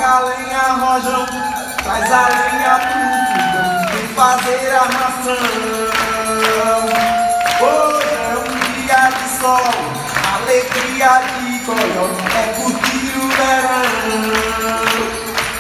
a lenha, rojão, traz a lenha pro fogão, vem fazer a ração. Hoje é um dia de sol, alegria de coió, é curtir o verão.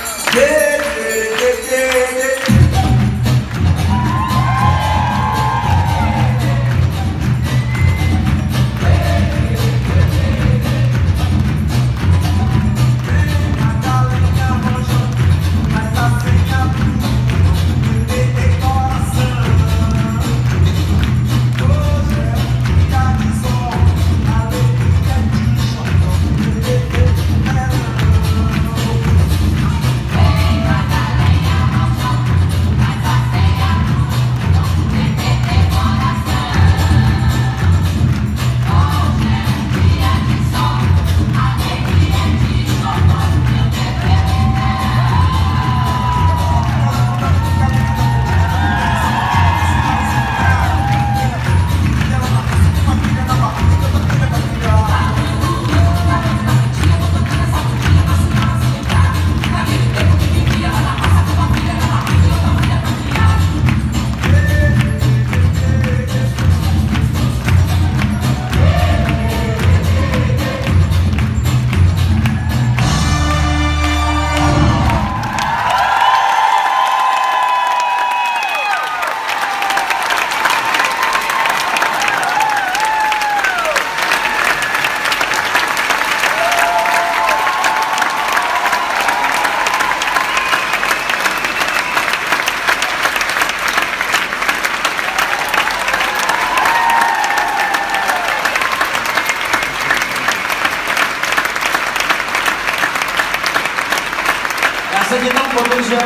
Já se ti tam podržel.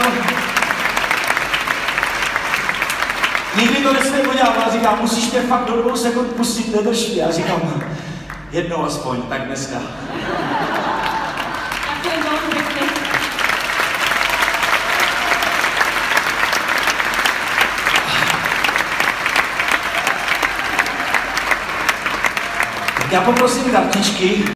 Nikdy to nesmím udělat, ale říkám, musíš mě fakt do 2 sekund pustit, nedrž mě. Já říkám, jednou aspoň, tak dneska. Já poprosím kartičky.